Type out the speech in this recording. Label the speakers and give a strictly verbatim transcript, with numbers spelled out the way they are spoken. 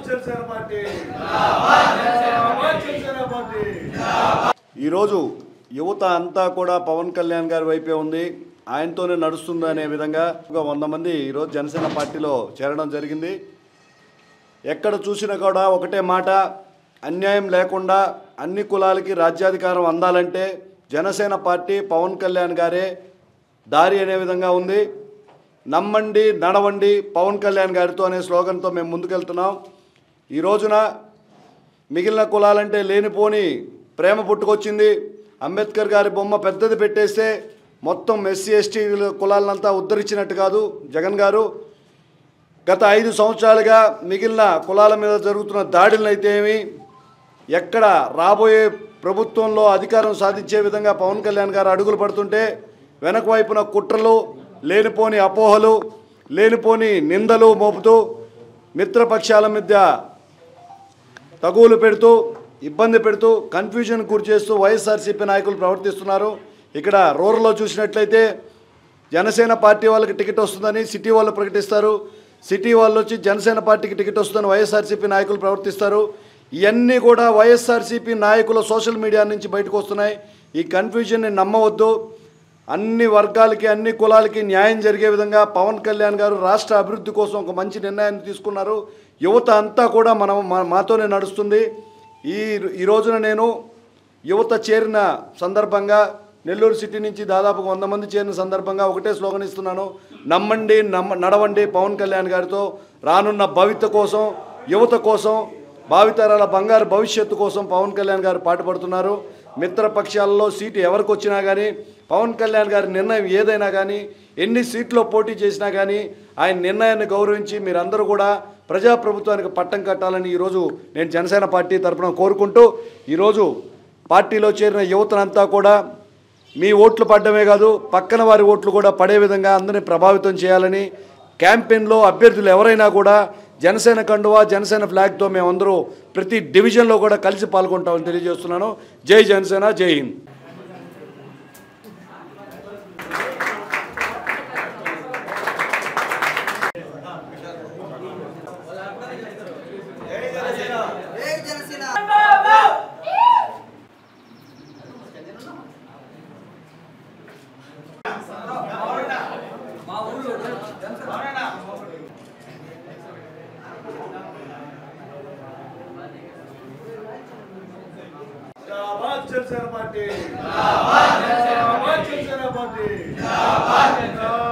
Speaker 1: ఈరోజు యువత అంతా కూడా పవన్ కళ్యాణ్ గారి వైపే ఉంది, ఆయనతోనే నడుస్తుంది అనే విధంగా ఒక వంద మంది ఈరోజు జనసేన పార్టీలో చేరడం జరిగింది. ఎక్కడ చూసినా కూడా ఒకటే మాట, అన్యాయం లేకుండా అన్ని కులాలకి రాజ్యాధికారం అందాలంటే జనసేన పార్టీ పవన్ కళ్యాణ్ గారే దారి అనే విధంగా ఉంది. నమ్మండి నడవండి పవన్ కళ్యాణ్ గారితో అనే స్లోగన్తో మేము ముందుకెళ్తున్నాం. ఈ రోజున మిగిలిన కులాలంటే లేనిపోని ప్రేమ పుట్టుకొచ్చింది. అంబేద్కర్ గారి బొమ్మ పెద్దది పెట్టేస్తే మొత్తం ఎస్సీ ఎస్టీ కులాలంతా ఉద్ధరించినట్టు కాదు జగన్ గారు. గత ఐదు సంవత్సరాలుగా మిగిలిన కులాల మీద జరుగుతున్న దాడులనైతే ఏమి, ఎక్కడ రాబోయే ప్రభుత్వంలో అధికారం సాధించే విధంగా పవన్ కళ్యాణ్ గారు అడుగులు పడుతుంటే వెనక వైపున కుట్రలు, లేనిపోని అపోహలు, లేనిపోని నిందలు మోపుతూ మిత్రపక్షాల మధ్య తగువులు పెడుతూ ఇబ్బంది పెడుతూ కన్ఫ్యూజన్ గురి చేస్తూ వైఎస్ఆర్సీపీ నాయకులు ప్రవర్తిస్తున్నారు. ఇక్కడ రూరల్లో చూసినట్లయితే జనసేన పార్టీ వాళ్ళకి టికెట్ వస్తుందని సిటీ వాళ్ళు ప్రకటిస్తారు, సిటీ వాళ్ళు వచ్చి జనసేన పార్టీకి టికెట్ వస్తుందని వైఎస్ఆర్సీపీ నాయకులు ప్రవర్తిస్తారు. ఇవన్నీ కూడా వైఎస్ఆర్సీపీ నాయకుల సోషల్ మీడియా నుంచి బయటకు వస్తున్నాయి. ఈ కన్ఫ్యూజన్ని నమ్మవద్దు. అన్ని వర్గాలకి అన్ని కులాలకి న్యాయం జరిగే విధంగా పవన్ కళ్యాణ్ గారు రాష్ట్ర అభివృద్ధి కోసం ఒక మంచి నిర్ణయాన్ని తీసుకున్నారు. యువత అంతా కూడా మనం మాతోనే నడుస్తుంది. ఈ ఈ రోజున నేను యువత చేరిన సందర్భంగా నెల్లూరు సిటీ నుంచి దాదాపు వంద మంది చేరిన సందర్భంగా ఒకటే స్లోగన్ ఇస్తున్నాను, నమ్మండి నమ్మ నడవండి పవన్ కళ్యాణ్ గారితో. రానున్న భవిత కోసం, యువత కోసం, భావితరాల బంగారు భవిష్యత్తు కోసం పవన్ కళ్యాణ్ గారు పాటుపడుతున్నారు. మిత్రపక్షాలలో సీటు ఎవరికి వచ్చినా కానీ పవన్ కళ్యాణ్ గారి నిర్ణయం ఏదైనా కానీ, ఎన్ని సీట్లో పోటీ చేసినా కానీ ఆయన నిర్ణయాన్ని గౌరవించి మీరందరూ కూడా ప్రజాప్రభుత్వానికి పట్టం కట్టాలని ఈరోజు నేను జనసేన పార్టీ తరఫున కోరుకుంటూ, ఈరోజు పార్టీలో చేరిన యువతనంతా కూడా మీ ఓట్లు పడ్డమే కాదు పక్కన వారి ఓట్లు కూడా పడే విధంగా అందరినీ ప్రభావితం చేయాలని, క్యాంపెయిన్లో అభ్యర్థులు ఎవరైనా కూడా జనసేన కండువా జనసేన ఫ్లాగ్తో మేమందరూ ప్రతి డివిజన్లో కూడా కలిసి పాల్గొంటామని తెలియజేస్తున్నాను. జై జనసేన, జై హింద్. Janasena party, Janasena party.